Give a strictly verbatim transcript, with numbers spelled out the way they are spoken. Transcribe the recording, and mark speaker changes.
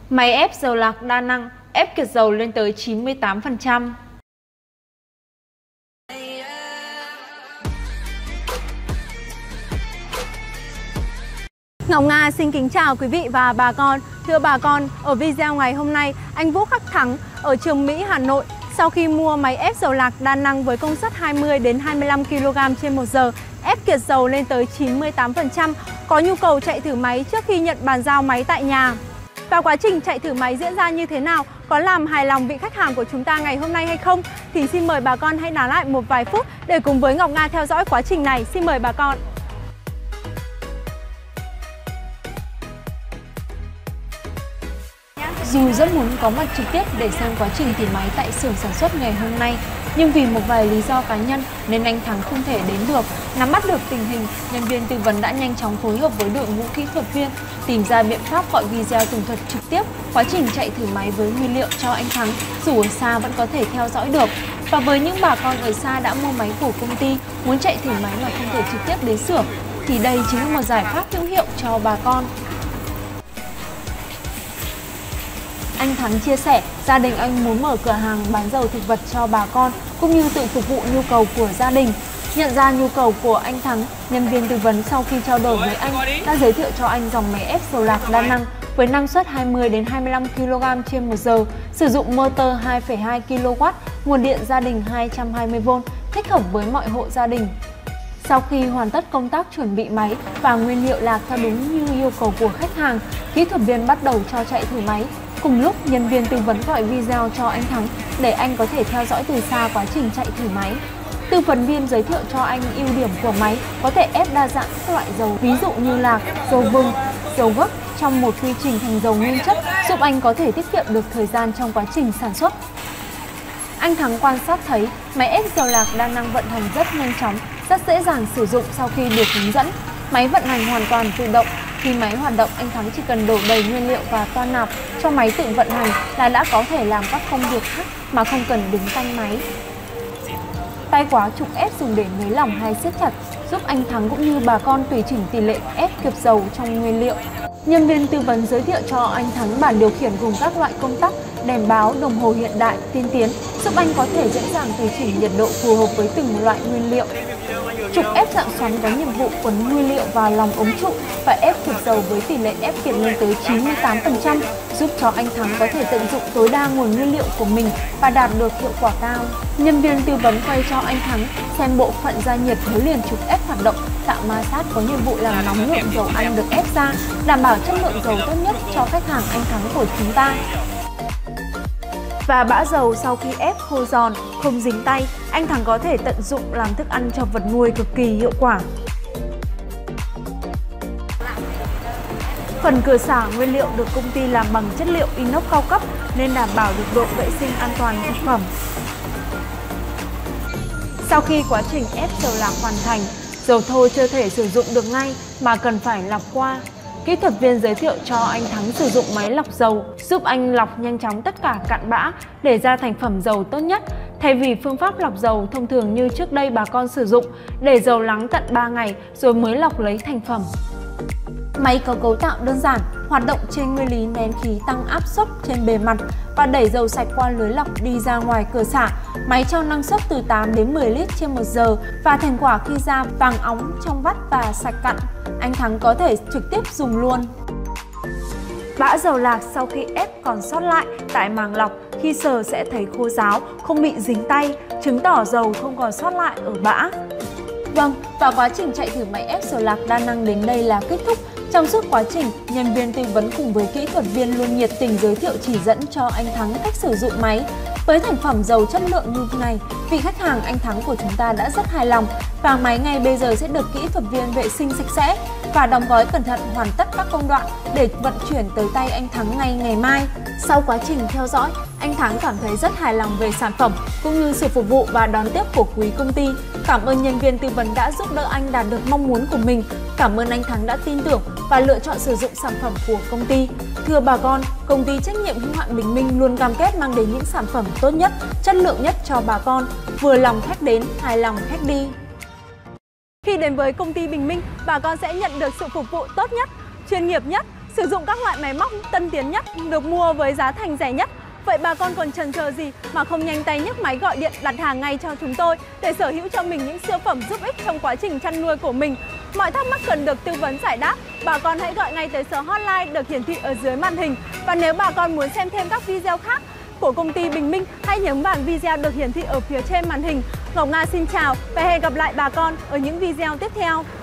Speaker 1: Máy ép dầu lạc đa năng, ép kiệt dầu lên tới chín mươi tám phần trăm.
Speaker 2: Ngọc Nga xin kính chào quý vị và bà con. Thưa bà con, ở video ngày hôm nay, anh Vũ Khắc Thắng ở Trường Mỹ, Hà Nội sau khi mua máy ép dầu lạc đa năng với công suất hai mươi đến hai mươi lăm ki lô gam trên một giờ, ép kiệt dầu lên tới chín mươi tám phần trăm, có nhu cầu chạy thử máy trước khi nhận bàn giao máy tại nhà. Và quá trình chạy thử máy diễn ra như thế nào, có làm hài lòng vị khách hàng của chúng ta ngày hôm nay hay không? Thì xin mời bà con hãy nán lại một vài phút để cùng với Ngọc Nga theo dõi quá trình này. Xin mời bà con.
Speaker 1: Dù rất muốn có mặt trực tiếp để xem quá trình thử máy tại xưởng sản xuất ngày hôm nay, nhưng vì một vài lý do cá nhân nên anh Thắng không thể đến được. Nắm bắt được tình hình, nhân viên tư vấn đã nhanh chóng phối hợp với đội ngũ kỹ thuật viên tìm ra biện pháp gọi video tường thuật trực tiếp quá trình chạy thử máy với nguyên liệu cho anh Thắng, dù ở xa vẫn có thể theo dõi được. Và với những bà con ở xa đã mua máy của công ty, muốn chạy thử máy mà không thể trực tiếp đến xưởng, thì đây chính là một giải pháp hữu hiệu cho bà con. Anh Thắng chia sẻ, gia đình anh muốn mở cửa hàng bán dầu thực vật cho bà con, cũng như tự phục vụ nhu cầu của gia đình. Nhận ra nhu cầu của anh Thắng, nhân viên tư vấn sau khi trao đổi với anh đã giới thiệu cho anh dòng máy ép dầu lạc đa năng với năng suất hai mươi đến hai mươi lăm ki lô gam trên một giờ, sử dụng motor hai phẩy hai ki lô oát, nguồn điện gia đình hai trăm hai mươi vôn, thích hợp với mọi hộ gia đình. Sau khi hoàn tất công tác chuẩn bị máy và nguyên liệu lạc theo đúng như yêu cầu của khách hàng, kỹ thuật viên bắt đầu cho chạy thử máy. Cùng lúc, nhân viên tư vấn gọi video cho anh Thắng để anh có thể theo dõi từ xa quá trình chạy thử máy. Tư vấn viên giới thiệu cho anh ưu điểm của máy, có thể ép đa dạng các loại dầu, ví dụ như lạc, dầu vừng, dầu gấc trong một quy trình thành dầu nguyên chất, giúp anh có thể tiết kiệm được thời gian trong quá trình sản xuất. Anh Thắng quan sát thấy máy ép dầu lạc đa năng vận hành rất nhanh chóng, rất dễ dàng sử dụng sau khi được hướng dẫn. Máy vận hành hoàn toàn tự động. Khi máy hoạt động, anh Thắng chỉ cần đổ đầy nguyên liệu và toan nạp cho máy tự vận hành là đã có thể làm các công việc khác mà không cần đứng canh máy. Tay khóa trục ép dùng để nới lỏng hay siết chặt, giúp anh Thắng cũng như bà con tùy chỉnh tỷ lệ ép kiệt dầu trong nguyên liệu. Nhân viên tư vấn giới thiệu cho anh Thắng bản điều khiển gồm các loại công tắc, đèn báo, đồng hồ hiện đại, tiên tiến, giúp anh có thể dễ dàng tùy chỉnh nhiệt độ phù hợp với từng loại nguyên liệu. Trục ép dạng xoắn có nhiệm vụ quấn nguyên liệu vào lòng ống trụ và ép kiệt dầu với tỷ lệ ép kiệt lên tới chín mươi tám phần trăm, giúp cho anh Thắng có thể tận dụng tối đa nguồn nguyên liệu của mình và đạt được hiệu quả cao. Nhân viên tư vấn quay cho anh Thắng xem bộ phận gia nhiệt nối liền trục ép hoạt động, tạo ma sát có nhiệm vụ làm nóng lượng dầu ăn được ép ra, đảm bảo chất lượng dầu tốt nhất cho khách hàng anh Thắng của chúng ta. Và bã dầu sau khi ép khô giòn, không dính tay, anh Thắng có thể tận dụng làm thức ăn cho vật nuôi cực kỳ hiệu quả. Phần cửa xả nguyên liệu được công ty làm bằng chất liệu inox cao cấp nên đảm bảo được độ vệ sinh an toàn thực phẩm. Sau khi quá trình ép dầu lạc hoàn thành, dầu thô chưa thể sử dụng được ngay mà cần phải lọc qua. Kỹ thuật viên giới thiệu cho anh Thắng sử dụng máy lọc dầu, giúp anh lọc nhanh chóng tất cả cặn bã để ra thành phẩm dầu tốt nhất. Thay vì phương pháp lọc dầu thông thường như trước đây bà con sử dụng, để dầu lắng tận ba ngày rồi mới lọc lấy thành phẩm. Máy có cấu tạo đơn giản, hoạt động trên nguyên lý nén khí tăng áp suất trên bề mặt và đẩy dầu sạch qua lưới lọc đi ra ngoài cửa xả. Máy cho năng suất từ tám đến mười lít trên một giờ và thành quả khi ra vàng óng trong vắt và sạch cặn. Anh Thắng có thể trực tiếp dùng luôn. Bã dầu lạc sau khi ép còn sót lại tại màng lọc, khi sờ sẽ thấy khô ráo, không bị dính tay, chứng tỏ dầu không còn sót lại ở bã. Vâng, và quá trình chạy thử máy ép dầu lạc đa năng đến đây là kết thúc. Trong suốt quá trình, nhân viên tư vấn cùng với kỹ thuật viên luôn nhiệt tình giới thiệu chỉ dẫn cho anh Thắng cách sử dụng máy. Với thành phẩm dầu chất lượng như này, vị khách hàng anh Thắng của chúng ta đã rất hài lòng và máy ngay bây giờ sẽ được kỹ thuật viên vệ sinh sạch sẽ và đóng gói cẩn thận hoàn tất các công đoạn để vận chuyển tới tay anh Thắng ngay ngày mai. Sau quá trình theo dõi, anh Thắng cảm thấy rất hài lòng về sản phẩm cũng như sự phục vụ và đón tiếp của quý công ty. Cảm ơn nhân viên tư vấn đã giúp đỡ anh đạt được mong muốn của mình. Cảm ơn anh Thắng đã tin tưởng và lựa chọn sử dụng sản phẩm của công ty. Thưa bà con, công ty trách nhiệm hữu hạn Bình Minh luôn cam kết mang đến những sản phẩm tốt nhất, chất lượng nhất cho bà con, vừa lòng khách đến, hài lòng khách đi. Khi đến với công ty Bình Minh, bà con sẽ nhận được sự phục vụ tốt nhất, chuyên nghiệp nhất,
Speaker 2: sử dụng các loại máy móc tân tiến nhất, được mua với giá thành rẻ nhất. Vậy bà con còn chần chờ gì mà không nhanh tay nhấc máy gọi điện đặt hàng ngay cho chúng tôi để sở hữu cho mình những siêu phẩm giúp ích trong quá trình chăn nuôi của mình. Mọi thắc mắc cần được tư vấn giải đáp, bà con hãy gọi ngay tới số hotline được hiển thị ở dưới màn hình. Và nếu bà con muốn xem thêm các video khác của công ty Bình Minh, hãy nhấn vào video được hiển thị ở phía trên màn hình. Ngọc Nga xin chào và hẹn gặp lại bà con ở những video tiếp theo.